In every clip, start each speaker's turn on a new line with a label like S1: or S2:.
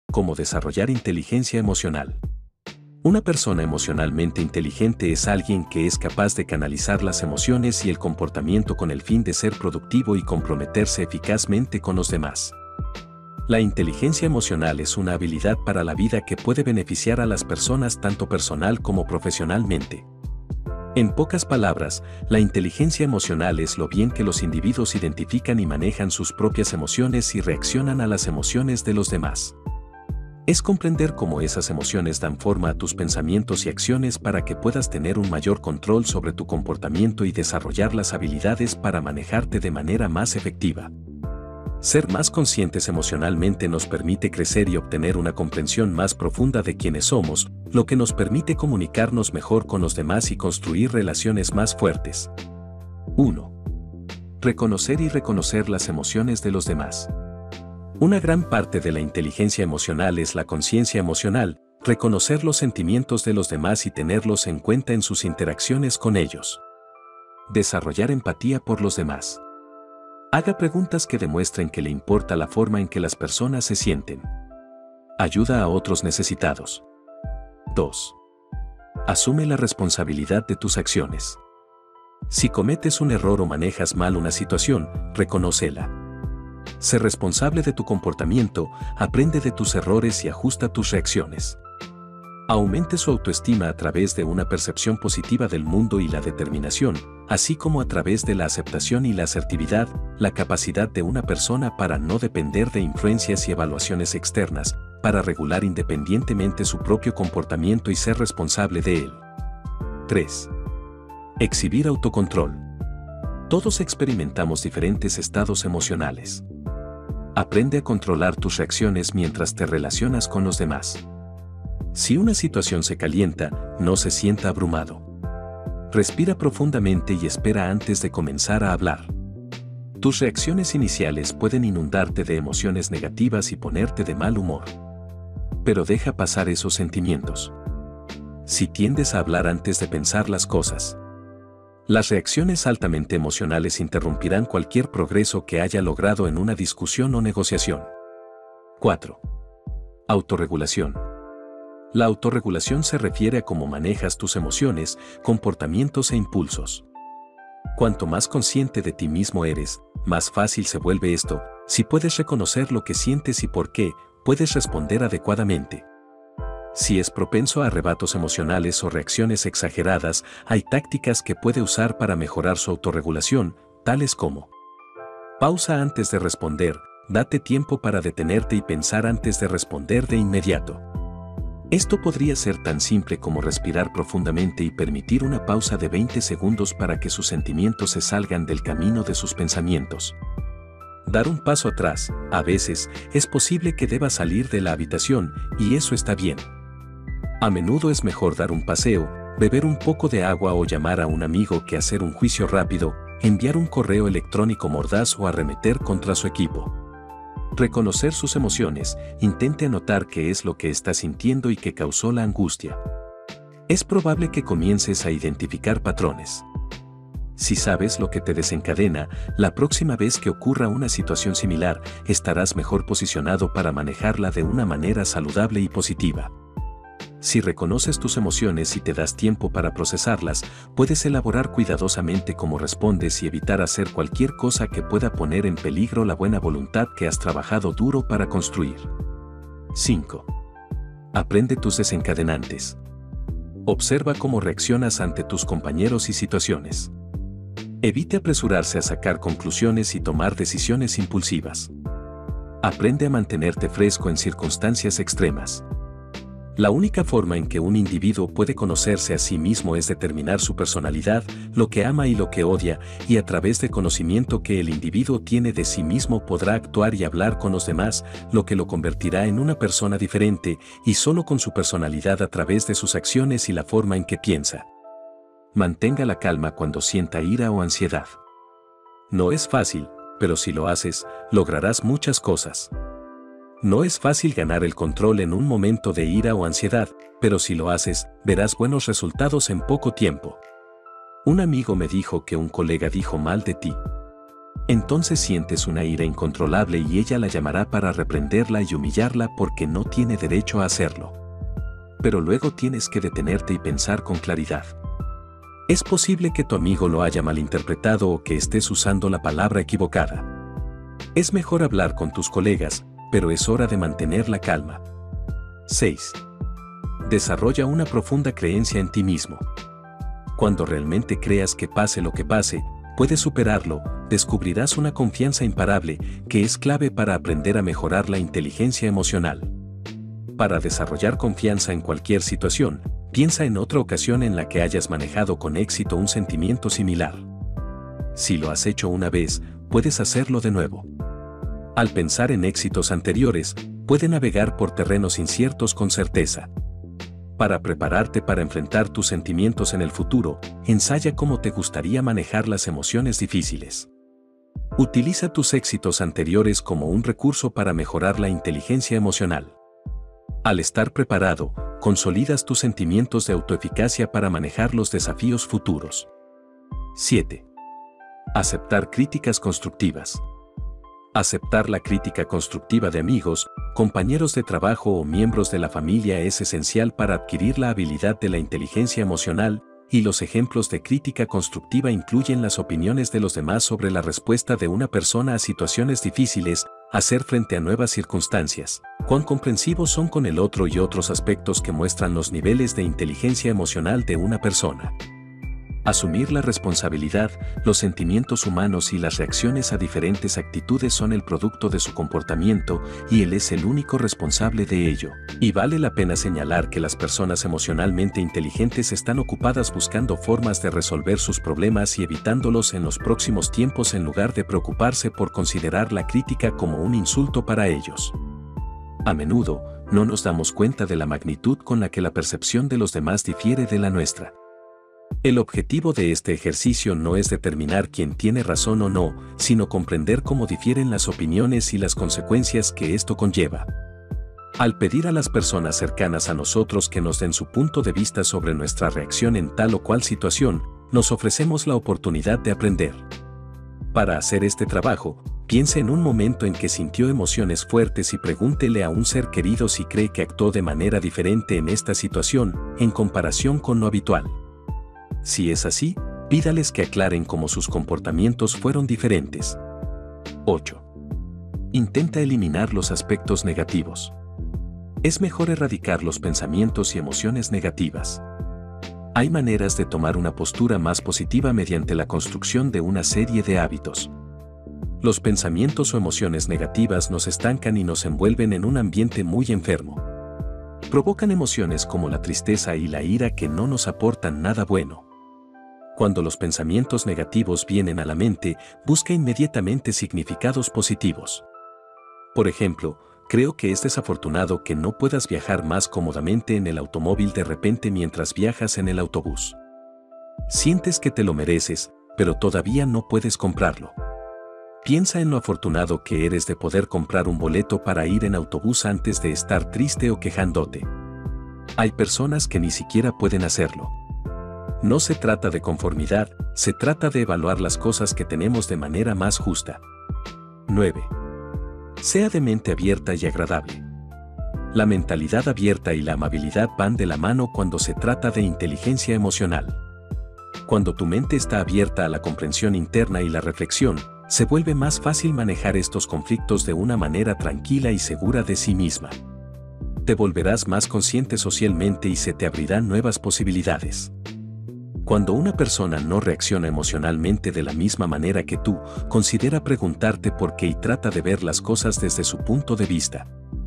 S1: cómo desarrollar inteligencia emocional. Una persona emocionalmente inteligente es alguien que es capaz de canalizar las emociones y el comportamiento con el fin de ser productivo y comprometerse eficazmente con los demás. La inteligencia emocional es una habilidad para la vida que puede beneficiar a las personas tanto personal como profesionalmente. En pocas palabras, la inteligencia emocional es lo bien que los individuos identifican y manejan sus propias emociones y reaccionan a las emociones de los demás. Es comprender cómo esas emociones dan forma a tus pensamientos y acciones para que puedas tener un mayor control sobre tu comportamiento y desarrollar las habilidades para manejarte de manera más efectiva. Ser más conscientes emocionalmente nos permite crecer y obtener una comprensión más profunda de quiénes somos, lo que nos permite comunicarnos mejor con los demás y construir relaciones más fuertes. 1. Reconocer y reconocer las emociones de los demás. Una gran parte de la inteligencia emocional es la conciencia emocional, reconocer los sentimientos de los demás y tenerlos en cuenta en sus interacciones con ellos. Desarrollar empatía por los demás. Haga preguntas que demuestren que le importa la forma en que las personas se sienten. Ayuda a otros necesitados. 2. Asume la responsabilidad de tus acciones. Si cometes un error o manejas mal una situación, reconócela. Sé responsable de tu comportamiento, aprende de tus errores y ajusta tus reacciones. Aumente su autoestima a través de una percepción positiva del mundo y la determinación, así como a través de la aceptación y la asertividad, la capacidad de una persona para no depender de influencias y evaluaciones externas, para regular independientemente su propio comportamiento y ser responsable de él. 3. Exhibir autocontrol. Todos experimentamos diferentes estados emocionales. Aprende a controlar tus reacciones mientras te relacionas con los demás. Si una situación se calienta, no se sienta abrumado. Respira profundamente y espera antes de comenzar a hablar. Tus reacciones iniciales pueden inundarte de emociones negativas y ponerte de mal humor. Pero deja pasar esos sentimientos. Si tiendes a hablar antes de pensar las cosas, las reacciones altamente emocionales interrumpirán cualquier progreso que haya logrado en una discusión o negociación. 4. Autorregulación. La autorregulación se refiere a cómo manejas tus emociones, comportamientos e impulsos. Cuanto más consciente de ti mismo eres, más fácil se vuelve esto. Si puedes reconocer lo que sientes y por qué, puedes responder adecuadamente. Si es propenso a arrebatos emocionales o reacciones exageradas, hay tácticas que puede usar para mejorar su autorregulación, tales como: pausa antes de responder, date tiempo para detenerte y pensar antes de responder de inmediato. Esto podría ser tan simple como respirar profundamente y permitir una pausa de 20 segundos para que sus sentimientos se salgan del camino de sus pensamientos. Dar un paso atrás. A veces, es posible que debas salir de la habitación, y eso está bien. A menudo es mejor dar un paseo, beber un poco de agua o llamar a un amigo que hacer un juicio rápido, enviar un correo electrónico mordaz o arremeter contra su equipo. Reconocer sus emociones, intente anotar qué es lo que está sintiendo y que causó la angustia. Es probable que comiences a identificar patrones. Si sabes lo que te desencadena, la próxima vez que ocurra una situación similar, estarás mejor posicionado para manejarla de una manera saludable y positiva. Si reconoces tus emociones y te das tiempo para procesarlas, puedes elaborar cuidadosamente cómo respondes y evitar hacer cualquier cosa que pueda poner en peligro la buena voluntad que has trabajado duro para construir. 5. Aprende tus desencadenantes. Observa cómo reaccionas ante tus compañeros y situaciones. Evite apresurarse a sacar conclusiones y tomar decisiones impulsivas. Aprende a mantenerte fresco en circunstancias extremas. La única forma en que un individuo puede conocerse a sí mismo es determinar su personalidad, lo que ama y lo que odia, y a través del conocimiento que el individuo tiene de sí mismo podrá actuar y hablar con los demás, lo que lo convertirá en una persona diferente, y solo con su personalidad a través de sus acciones y la forma en que piensa. Mantenga la calma cuando sienta ira o ansiedad. No es fácil, pero si lo haces, lograrás muchas cosas. No es fácil ganar el control en un momento de ira o ansiedad, pero si lo haces, verás buenos resultados en poco tiempo. Un amigo me dijo que un colega dijo mal de ti. Entonces sientes una ira incontrolable y ella la llamará para reprenderla y humillarla porque no tiene derecho a hacerlo. Pero luego tienes que detenerte y pensar con claridad. Es posible que tu amigo lo haya malinterpretado o que estés usando la palabra equivocada. Es mejor hablar con tus colegas, pero es hora de mantener la calma. 6. Desarrolla una profunda creencia en ti mismo. Cuando realmente creas que pase lo que pase, puedes superarlo, descubrirás una confianza imparable que es clave para aprender a mejorar la inteligencia emocional. Para desarrollar confianza en cualquier situación, piensa en otra ocasión en la que hayas manejado con éxito un sentimiento similar. Si lo has hecho una vez, puedes hacerlo de nuevo. Al pensar en éxitos anteriores, puedes navegar por terrenos inciertos con certeza. Para prepararte para enfrentar tus sentimientos en el futuro, ensaya cómo te gustaría manejar las emociones difíciles. Utiliza tus éxitos anteriores como un recurso para mejorar la inteligencia emocional. Al estar preparado, consolidas tus sentimientos de autoeficacia para manejar los desafíos futuros. 7. Aceptar críticas constructivas. Aceptar la crítica constructiva de amigos, compañeros de trabajo o miembros de la familia es esencial para adquirir la habilidad de la inteligencia emocional, y los ejemplos de crítica constructiva incluyen las opiniones de los demás sobre la respuesta de una persona a situaciones difíciles, hacer frente a nuevas circunstancias, cuán comprensivos son con el otro y otros aspectos que muestran los niveles de inteligencia emocional de una persona. Asumir la responsabilidad, los sentimientos humanos y las reacciones a diferentes actitudes son el producto de su comportamiento y él es el único responsable de ello. Y vale la pena señalar que las personas emocionalmente inteligentes están ocupadas buscando formas de resolver sus problemas y evitándolos en los próximos tiempos en lugar de preocuparse por considerar la crítica como un insulto para ellos. A menudo, no nos damos cuenta de la magnitud con la que la percepción de los demás difiere de la nuestra. El objetivo de este ejercicio no es determinar quién tiene razón o no, sino comprender cómo difieren las opiniones y las consecuencias que esto conlleva. Al pedir a las personas cercanas a nosotros que nos den su punto de vista sobre nuestra reacción en tal o cual situación, nos ofrecemos la oportunidad de aprender. Para hacer este trabajo, piense en un momento en que sintió emociones fuertes y pregúntele a un ser querido si cree que actuó de manera diferente en esta situación, en comparación con lo habitual. Si es así, pídales que aclaren cómo sus comportamientos fueron diferentes. 8. Intenta eliminar los aspectos negativos. Es mejor erradicar los pensamientos y emociones negativas. Hay maneras de tomar una postura más positiva mediante la construcción de una serie de hábitos. Los pensamientos o emociones negativas nos estancan y nos envuelven en un ambiente muy enfermo. Provocan emociones como la tristeza y la ira que no nos aportan nada bueno. Cuando los pensamientos negativos vienen a la mente, busca inmediatamente significados positivos. Por ejemplo, creo que es desafortunado que no puedas viajar más cómodamente en el automóvil de repente mientras viajas en el autobús. Sientes que te lo mereces, pero todavía no puedes comprarlo. Piensa en lo afortunado que eres de poder comprar un boleto para ir en autobús antes de estar triste o quejándote. Hay personas que ni siquiera pueden hacerlo. No se trata de conformidad, se trata de evaluar las cosas que tenemos de manera más justa. 9. Sea de mente abierta y agradable. La mentalidad abierta y la amabilidad van de la mano cuando se trata de inteligencia emocional. Cuando tu mente está abierta a la comprensión interna y la reflexión, se vuelve más fácil manejar estos conflictos de una manera tranquila y segura de sí misma. Te volverás más consciente socialmente y se te abrirán nuevas posibilidades. Cuando una persona no reacciona emocionalmente de la misma manera que tú, considera preguntarte por qué y trata de ver las cosas desde su punto de vista.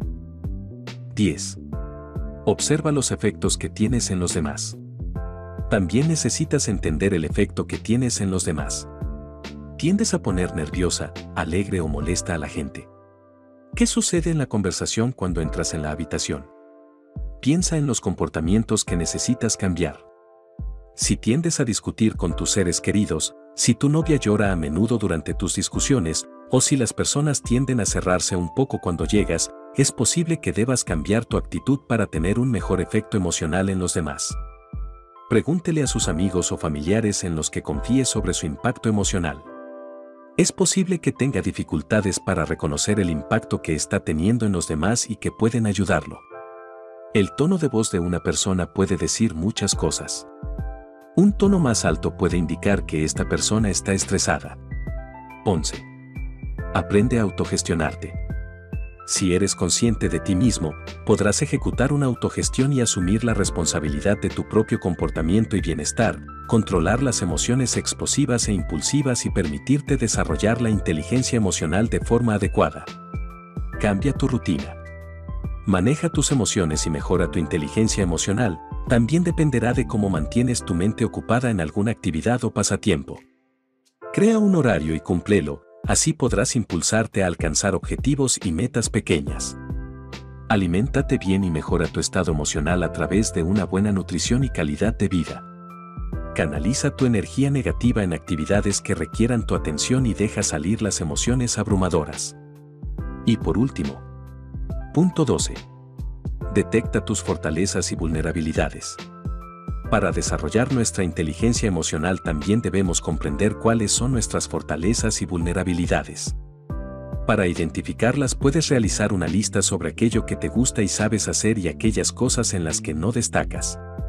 S1: 10. Observa los efectos que tienes en los demás. También necesitas entender el efecto que tienes en los demás. ¿Tiendes a poner nerviosa, alegre o molesta a la gente? ¿Qué sucede en la conversación cuando entras en la habitación? Piensa en los comportamientos que necesitas cambiar. Si tiendes a discutir con tus seres queridos, si tu novia llora a menudo durante tus discusiones, o si las personas tienden a cerrarse un poco cuando llegas, es posible que debas cambiar tu actitud para tener un mejor efecto emocional en los demás. Pregúntele a sus amigos o familiares en los que confíe sobre su impacto emocional. Es posible que tenga dificultades para reconocer el impacto que está teniendo en los demás y que pueden ayudarlo. El tono de voz de una persona puede decir muchas cosas. Un tono más alto puede indicar que esta persona está estresada. 11. Aprende a autogestionarte. Si eres consciente de ti mismo, podrás ejecutar una autogestión y asumir la responsabilidad de tu propio comportamiento y bienestar, controlar las emociones explosivas e impulsivas y permitirte desarrollar la inteligencia emocional de forma adecuada. Cambia tu rutina. Maneja tus emociones y mejora tu inteligencia emocional. También dependerá de cómo mantienes tu mente ocupada en alguna actividad o pasatiempo. Crea un horario y cúmplelo. Así podrás impulsarte a alcanzar objetivos y metas pequeñas. Aliméntate bien y mejora tu estado emocional a través de una buena nutrición y calidad de vida. Canaliza tu energía negativa en actividades que requieran tu atención y deja salir las emociones abrumadoras. Y por último, punto 12. Detecta tus fortalezas y vulnerabilidades. Para desarrollar nuestra inteligencia emocional también debemos comprender cuáles son nuestras fortalezas y vulnerabilidades. Para identificarlas puedes realizar una lista sobre aquello que te gusta y sabes hacer y aquellas cosas en las que no destacas.